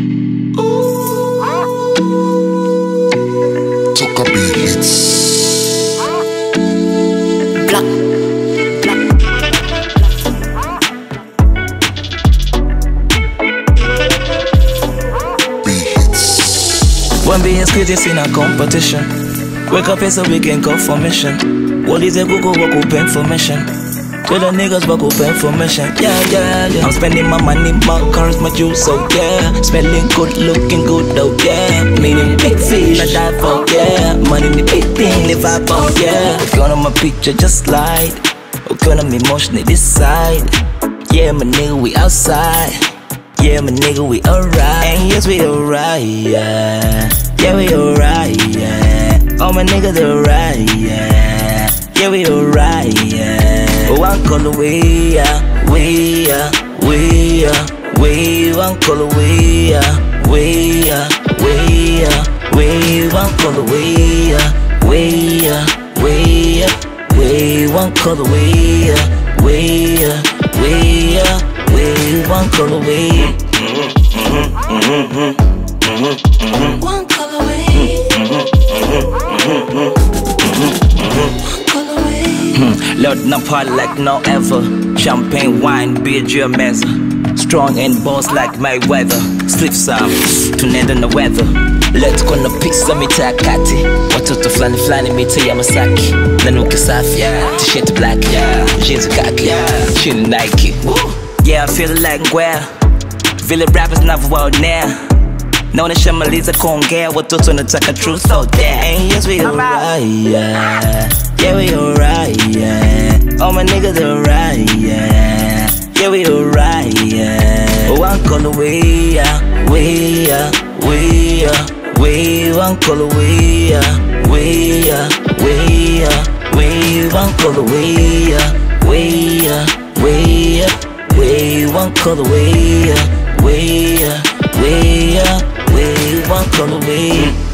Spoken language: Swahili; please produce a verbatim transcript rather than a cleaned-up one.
Weka Beatz. Waambie is crazy, sina competition. Weka Pesa, we can go for mission. Waulize Google, wakupe information. Tell the niggas wakupe information. Yeah, yeah, yeah. I'm spending my money, my cars, my juice, so yeah. Smelling good, looking good, oh yeah. Meaning big fish, I die for, yeah. Money the big thing, live up, oh yeah. Gonna my picture, just slide. Gonna me emotionally decide. Yeah, my nigga, we outside. Yeah, my nigga, we alright. And yes, we alright, yeah. Yeah, we alright, yeah. All my niggas alright, yeah. Yeah, we alright, yeah. One call away, yeah. Way, yeah. Way, yeah. Way, one call away, yeah. Way, yeah. Way, yeah. Way, one call away, yeah. Way, yeah. Way, yeah. Way, one call away, yeah. Way, yeah. Way, yeah. Way, one call away. One call away. Lord, no party like no ever. Champagne, wine, beer, G M S. Strong and boss like Mayweather. Slip some, tornado in the weather. Let's go no pizza mita kati. Watoto flani flani mita ya Masaki. Nanuka safi, t-shirt black, jeans khaki, chini Nike. Yeah, I feel like where vile rappers never out now. Naonesha maliza kuongea watoto nataka truth so there. And yes, we alright, yeah. Yeah, we alright, yeah. All my niggas alright, yeah. Yeah, we alright, yeah. One call away, yeah. Way, yeah. Way, yeah. Way, one call away, yeah. Way, yeah. Way, yeah. Way, one call away, yeah. Way, yeah. Way, yeah. Way, one call away, yeah. Way, yeah. Way, yeah. Way, one call away.